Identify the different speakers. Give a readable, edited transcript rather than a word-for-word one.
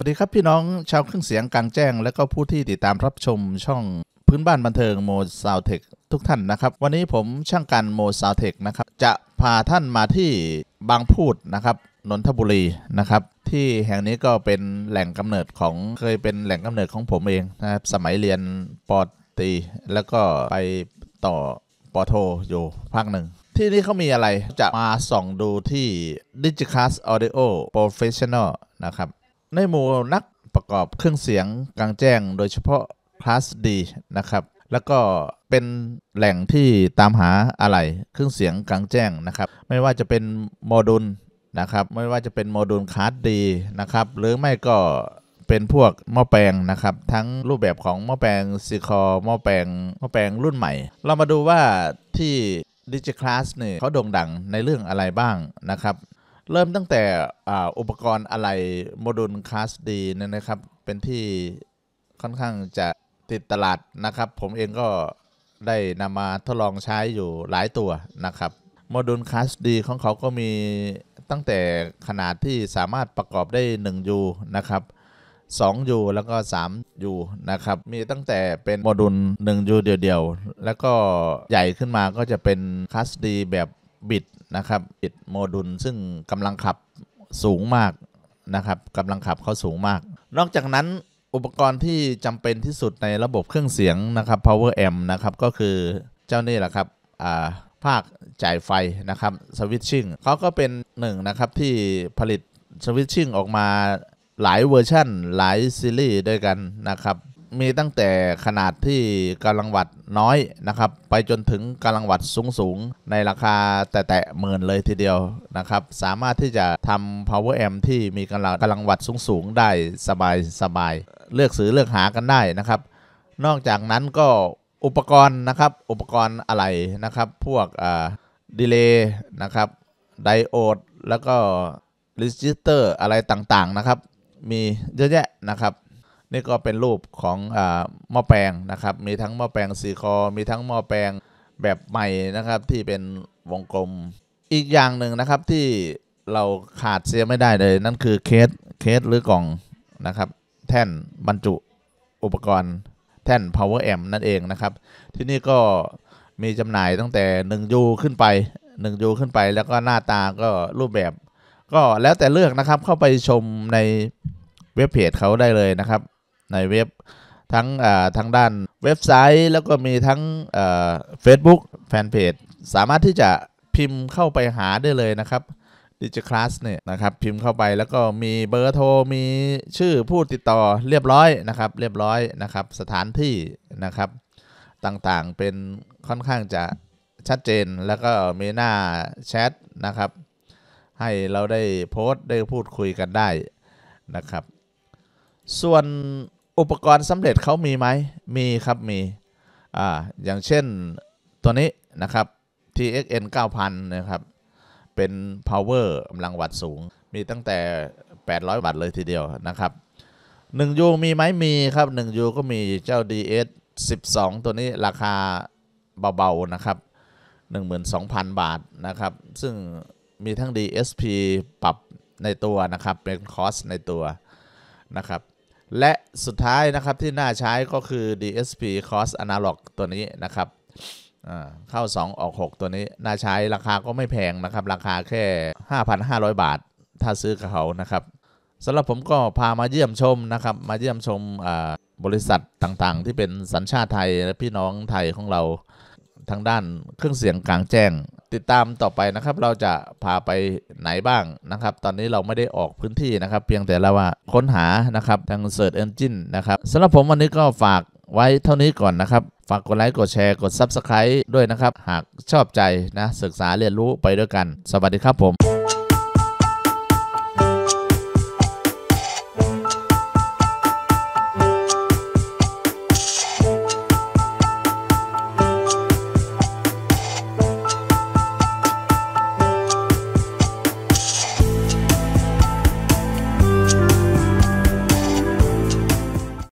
Speaker 1: ดีครับพี่น้องชาวเครื่องเสียงกลางแจ้งและก็ผู้ที่ติดตามรับชมช่องพื้นบ้านบันเทิงโมซาวเทคทุกท่านนะครับวันนี้ผมช่างกันโมซาวเทคนะครับจะพาท่านมาที่บางพูดนะครับนนทบุรีนะครับที่แห่งนี้ก็เป็นแหล่งกำเนิดของเคยเป็นแหล่งกำเนิดของผมเองนะครับสมัยเรียนป.ตรีแล้วก็ไปต่อป.โทอยู่ภาคหนึ่งที่นี่เขามีอะไรจะมาส่องดูที่ Digicast Audio Professional นะครับในหมู่นักประกอบเครื่องเสียงกลางแจ้งโดยเฉพาะคลาส D นะครับแล้วก็เป็นแหล่งที่ตามหาอะไหล่เครื่องเสียงกลางแจ้งนะครับไม่ว่าจะเป็นโมดูลนะครับไม่ว่าจะเป็นโมดูลคลาส D นะครับหรือไม่ก็เป็นพวกหม้อแปลงนะครับทั้งรูปแบบของหม้อแปลงซีคอร์หม้อแปลงรุ่นใหม่เรามาดูว่าที่ Digicast เนี่ยเขาโด่งดังในเรื่องอะไรบ้างนะครับเริ่มตั้งแต่อุปกรณ์อะไรโมดูลคลาส D เนี่ยนะครับเป็นที่ค่อนข้างจะติดตลาดนะครับผมเองก็ได้นำมาทดลองใช้อยู่หลายตัวนะครับโมดูลคลาส D ของเขาก็มีตั้งแต่ขนาดที่สามารถประกอบได้ 1U นะครับ 2U แล้วก็ 3U นะครับมีตั้งแต่เป็นโมดูล 1U เดียวๆแล้วก็ใหญ่ขึ้นมาก็จะเป็นคลาส D แบบบิดนะครับบิดโมดูลซึ่งกำลังขับสูงมากนะครับกำลังขับเขาสูงมากนอกจากนั้นอุปกรณ์ที่จำเป็นที่สุดในระบบเครื่องเสียงนะครับ power amp นะครับก็คือเจ้านี่แหละครับภาคจ่ายไฟนะครับ switching เขาก็เป็นหนึ่งนะครับที่ผลิต switching ออกมาหลายเวอร์ชันหลายซีรีส์ด้วยกันนะครับมีตั้งแต่ขนาดที่กำลังวัตต์น้อยนะครับไปจนถึงกำลังวัตต์สูงในราคาแตะหมื่นเลยทีเดียวนะครับสามารถที่จะทำ power amp ที่มีกำลังวัตต์สูงได้สบายเลือกซื้อเลือกหากันได้นะครับนอกจากนั้นก็อุปกรณ์นะครับอุปกรณ์อะไรนะครับพวกดีเลย์นะครับไดโอดแล้วก็รีจิสเตอร์อะไรต่างๆนะครับมีเยอะแยะนะครับนี่ก็เป็นรูปของหม้อแปลงนะครับมีทั้งหม้อแปลงซีคอร์มีทั้งหม้อแปลงแบบใหม่นะครับที่เป็นวงกลมอีกอย่างหนึ่งนะครับที่เราขาดเสียไม่ได้เลยนั่นคือเคสหรือกล่องนะครับแท่นบรรจุอุปกรณ์แท่น power amp นั่นเองนะครับที่นี่ก็มีจำหน่ายตั้งแต่ 1U ขึ้นไป 1U ขึ้นไปแล้วก็หน้าตาก็รูปแบบก็แล้วแต่เลือกนะครับเข้าไปชมในเว็บเพจเขาได้เลยนะครับในเว็บทั้งทางด้านเว็บไซต์แล้วก็มีทั้งFacebook แฟนเพจสามารถที่จะพิมพ์เข้าไปหาได้เลยนะครับ Digicast เนี่ยนะครับพิมพ์เข้าไปแล้วก็มีเบอร์โทรมีชื่อผู้ติดต่อเรียบร้อยนะครับสถานที่นะครับต่างๆเป็นค่อนข้างจะชัดเจนแล้วก็มีหน้าแชทนะครับให้เราได้โพสต์ได้พูดคุยกันได้นะครับส่วนอุปกรณ์สำเร็จเขามีไหมมีครับมีอย่างเช่นตัวนี้นะครับ TXN 9000 นะครับเป็น power กำลังวัตต์สูงมีตั้งแต่800วัตต์เลยทีเดียวนะครับ 1U มีไหมมีครับ 1U ก็มีเจ้า DS 12ตัวนี้ราคาเบาๆนะครับ 12,000 บาทนะครับซึ่งมีทั้ง DSP ปรับในตัวนะครับเป็นคอสในตัวนะครับและสุดท้ายนะครับที่น่าใช้ก็คือ DSP Cross Analog ตัวนี้นะครับเข้า2ออก6ตัวนี้น่าใช้ราคาก็ไม่แพงนะครับราคาแค่ 5,500 บาทถ้าซื้อกับเขานะครับสำหรับผมก็พามาเยี่ยมชมนะครับมาเยี่ยมชมบริษัทต่างๆที่เป็นสัญชาติไทยและพี่น้องไทยของเราทางด้านเครื่องเสียงกลางแจ้งติดตามต่อไปนะครับเราจะพาไปไหนบ้างนะครับตอนนี้เราไม่ได้ออกพื้นที่นะครับเพียงแต่เราว่าค้นหานะครับทาง Search Engine นะครับสำหรับผมวันนี้ก็ฝากไว้เท่านี้ก่อนนะครับฝากกดไลค์กดแชร์กด Subscribe ด้วยนะครับหากชอบใจนะศึกษาเรียนรู้ไปด้วยกันสวัสดีครับผม